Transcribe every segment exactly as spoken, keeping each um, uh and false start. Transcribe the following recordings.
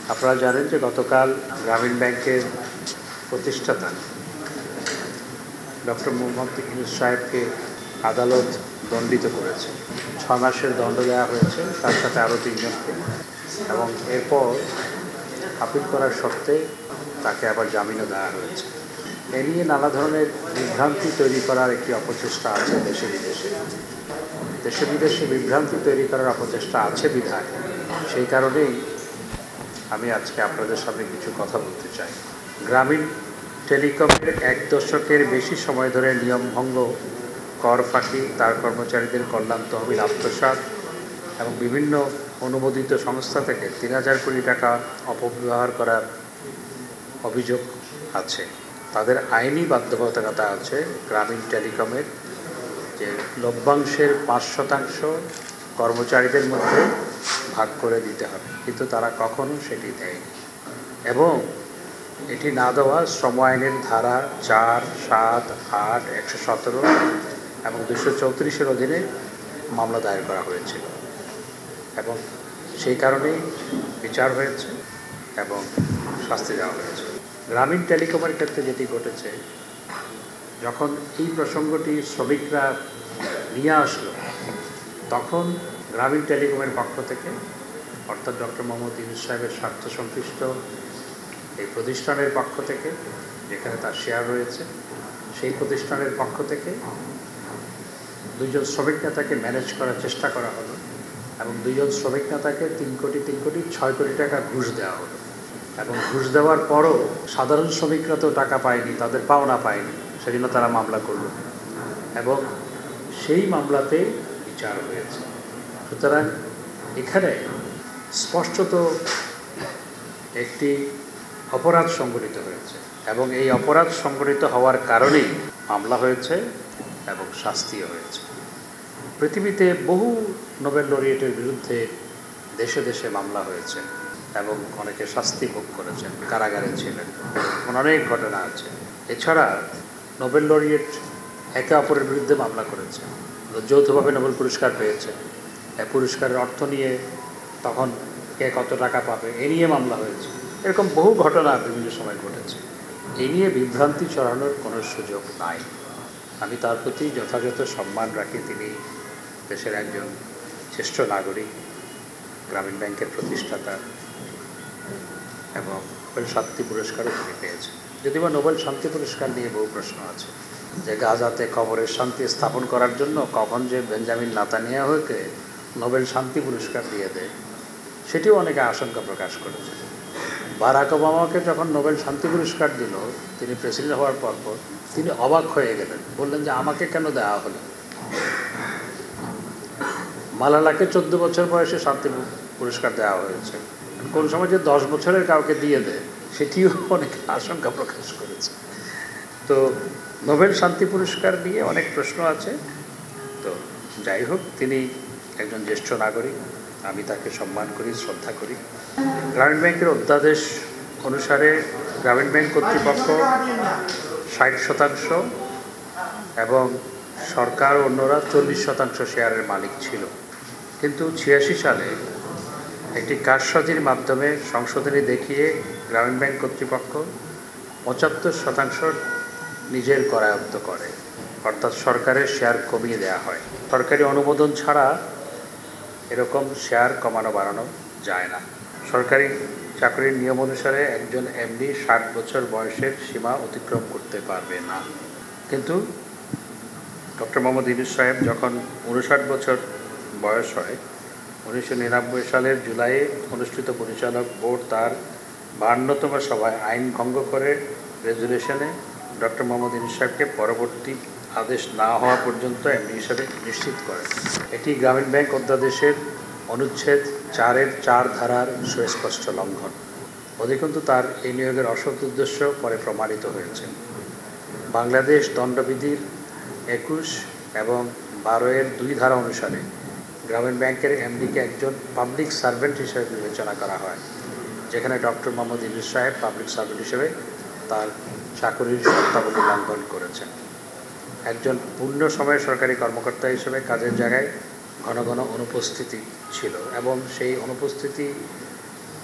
আপনারা জানেন যে গতকাল গ্রামীণ ব্যাংকের প্রতিষ্ঠাতা ডক্টর মোহাম্মদ ইউনূস সাহেবকে আদালত দণ্ডিত করেছে। ছয় মাসের দণ্ড দেওয়া হয়েছে, তার সাথে আরও তিনজনকে, এবং এরপর আপিল করার সত্ত্বে তাকে আবার জামিনও দেওয়া হয়েছে। এ নিয়ে নানা ধরনের বিভ্রান্তি তৈরি করার একটি অপচেষ্টা আছে দেশে বিদেশে। দেশে বিদেশে বিভ্রান্তি তৈরি করার অপচেষ্টা আছে বিধায় সেই কারণেই আমি আজকে আপনাদের সামনে কিছু কথা বলতে চাই। গ্রামীণ টেলিকমের এক দশকের বেশি সময় ধরে নিয়মভঙ্গ, কর ফাঁকি, তার কর্মচারীদের কল্যাণ তহবিল আত্মসাৎ এবং বিভিন্ন অনুমোদিত সংস্থা থেকে তিন হাজার কোটি টাকা অপব্যবহার করার অভিযোগ আছে। তাদের আইনি বাধ্যবাধকতা আছে গ্রামীণ টেলিকমের যে লভ্যাংশের পাঁচ শতাংশ কর্মচারীদের মধ্যে ভাগ করে দিতে হবে, কিন্তু তারা কখনো সেটি দেয়নি। এবং এটি না দেওয়া শ্রম আইনের ধারা চার, সাত, আট, একশো সতেরো এবং দুশো চৌত্রিশের অধীনে মামলা দায়ের করা হয়েছিল, এবং সেই কারণেই বিচার হয়েছে এবং শাস্তি দেওয়া হয়েছে। গ্রামীণ টেলিকমের ক্ষেত্রে যেটি ঘটেছে, যখন এই প্রসঙ্গটি শ্রমিকরা নিয়ে আসলো, তখন গ্রামীণ টেলিকমের পক্ষ থেকে, অর্থাৎ ডক্টর মোহাম্মদ ইউনূস সাহেবের স্বার্থ সংশ্লিষ্ট এই প্রতিষ্ঠানের পক্ষ থেকে, যেখানে তার শেয়ার রয়েছে, সেই প্রতিষ্ঠানের পক্ষ থেকে দুইজন শ্রমিক নেতাকে ম্যানেজ করার চেষ্টা করা হলো, এবং দুইজন শ্রমিক নেতাকে তিন কোটি তিন কোটি ছয় কোটি টাকা ঘুষ দেওয়া হলো। এবং ঘুষ দেওয়ার পরও সাধারণ শ্রমিকরা তো টাকা পায়নি, তাদের পাওনা পায়নি, সেজন্য তারা মামলা করল, এবং সেই মামলাতে বিচার হয়েছে। সুতরাং এখানে স্পষ্টত একটি অপরাধ সংঘটিত হয়েছে, এবং এই অপরাধ সংঘটিত হওয়ার কারণেই মামলা হয়েছে এবং শাস্তিও হয়েছে। পৃথিবীতে বহু নোবেল লরিয়েটের বিরুদ্ধে দেশে দেশে মামলা হয়েছে এবং অনেকে শাস্তি ভোগ করেছেন, কারাগারে ছিলেন, অনেক ঘটনা আছে। এছাড়া নোবেল লরিয়েট একে অপরের বিরুদ্ধে মামলা করেছে, যৌথভাবে নোবেল পুরস্কার পেয়েছে, এই পুরস্কারের অর্থ নিয়ে তখন কে কত টাকা পাবে এ নিয়ে মামলা হয়েছে। এরকম বহু ঘটনা বিভিন্ন সময় ঘটেছে। এ নিয়ে বিভ্রান্তি ছড়ানোর কোনো সুযোগ নাই। আমি তার প্রতি যথাযথ সম্মান রাখি। তিনি দেশের একজন জ্যেষ্ঠ নাগরিক, গ্রামীণ ব্যাংকের প্রতিষ্ঠাতা, এবং নোবেল শান্তি পুরস্কারও তিনি পেয়েছেন। যদিও বা নোবেল শান্তি পুরস্কার নিয়ে বহু প্রশ্ন আছে, যে গাজাতে কবরের শান্তি স্থাপন করার জন্য কখন যে বেঞ্জামিন নেতানিয়াহুকে নোবেল শান্তি পুরস্কার দিয়ে দেয়, সেটিও অনেকে আশঙ্কা প্রকাশ করেছে। বারাক ওবামাকে যখন নোবেল শান্তি পুরস্কার দিল, তিনি প্রেসিডেন্ট হওয়ার পর পর তিনি অবাক হয়ে গেলেন, বললেন যে আমাকে কেন দেওয়া হলো। মালালাকে চোদ্দ বছর বয়সে শান্তি পুরস্কার দেওয়া হয়েছে, কোন সময় যে দশ বছরের কাউকে দিয়ে দেয় সেটিও অনেক আশঙ্কা প্রকাশ করেছে। তো নোবেল শান্তি পুরস্কার নিয়ে অনেক প্রশ্ন আছে। তো যাই হোক, তিনি একজন জ্যেষ্ঠ নাগরিক, আমি তাকে সম্মান করি, শ্রদ্ধা করি। গ্রামীণ ব্যাংকের অধ্যাদেশ অনুসারে গ্রামীণ ব্যাংক কর্তৃপক্ষ ষাট শতাংশ এবং সরকার অন্যরা চল্লিশ শতাংশ শেয়ারের মালিক ছিল। কিন্তু ছিয়াশি সালে একটি কারসাজির মাধ্যমে সংশোধনী দেখিয়ে গ্রামীণ ব্যাংক কর্তৃপক্ষ পঁচাত্তর শতাংশ নিজের করায়ত্ত করে, অর্থাৎ সরকারের শেয়ার কমিয়ে দেওয়া হয়। সরকারি অনুমোদন ছাড়া এরকম শেয়ার কমানো বাড়ানো যায় না। সরকারি চাকরির নিয়ম অনুসারে একজন এমডি ষাট বছর বয়সের সীমা অতিক্রম করতে পারবে না। কিন্তু ডক্টর মোহাম্মদ ইউনূস সাহেব যখন উনষাট বছর বয়স হয়, উনিশশো নিরানব্বই সালের জুলাইয়ে অনুষ্ঠিত পরিচালক বোর্ড তার বাহান্নতম সভায় আইন ভঙ্গ করে রেজুলেশনে ডক্টর মোহাম্মদ ইউনূস সাহেবকে পরবর্তী আদেশ না হওয়া পর্যন্ত এমডি হিসাবে নিশ্চিত করে। এটি গ্রামীণ ব্যাংক অধ্যাদেশের অনুচ্ছেদ চারের চার ধারার সুস্পষ্ট লঙ্ঘন। অধিকন্তু তার এই নিয়োগের অসৎ উদ্দেশ্য পরে প্রমাণিত হয়েছে। বাংলাদেশ দণ্ডবিধির একুশ এবং বারো এর দুই ধারা অনুসারে গ্রামীণ ব্যাংকের এমডিকে একজন পাবলিক সার্ভেন্ট হিসেবে বিবেচনা করা হয়, যেখানে ডক্টর মোহাম্মদ ইউনূস সাহেব পাবলিক সার্ভেন্ট হিসেবে তার চাকরির শর্তাবলী লঙ্ঘন করেছেন। একজন পূর্ণ সময়ের সরকারি কর্মকর্তা হিসেবে কাজের জায়গায় ঘন ঘন অনুপস্থিতি ছিল, এবং সেই অনুপস্থিতি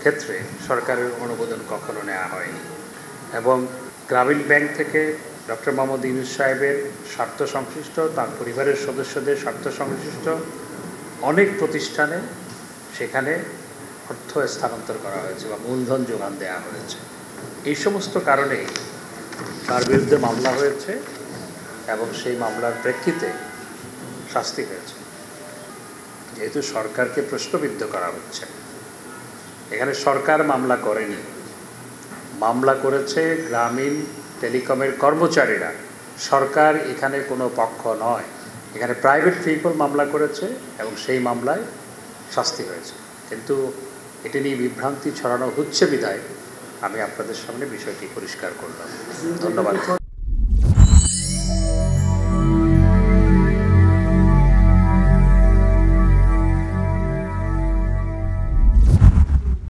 ক্ষেত্রে সরকারের অনুমোদন কখনো নেওয়া হয়নি এবং গ্রামীণ ব্যাংক থেকে ডক্টর মোহাম্মদ ইউনূস সাহেবের স্বার্থ সংশ্লিষ্ট, তার পরিবারের সদস্যদের স্বার্থ সংশ্লিষ্ট অনেক প্রতিষ্ঠানে সেখানে অর্থ স্থানান্তর করা হয়েছে বা মূলধন যোগান দেওয়া হয়েছে। এই সমস্ত কারণেই তার বিরুদ্ধে মামলা হয়েছে এবং সেই মামলার প্রেক্ষিতে শাস্তি হয়েছে। যেহেতু সরকারকে প্রশ্নবিদ্ধ করা হচ্ছে, এখানে সরকার মামলা করেনি, মামলা করেছে গ্রামীণ টেলিকমের কর্মচারীরা। সরকার এখানে কোনো পক্ষ নয়, এখানে প্রাইভেট পিপল মামলা করেছে এবং সেই মামলায় শাস্তি হয়েছে। কিন্তু এটি নিয়ে বিভ্রান্তি ছড়ানো হচ্ছে বিধায় আমি আপনাদের সামনে বিষয়টি পরিষ্কার করলাম। ধন্যবাদ।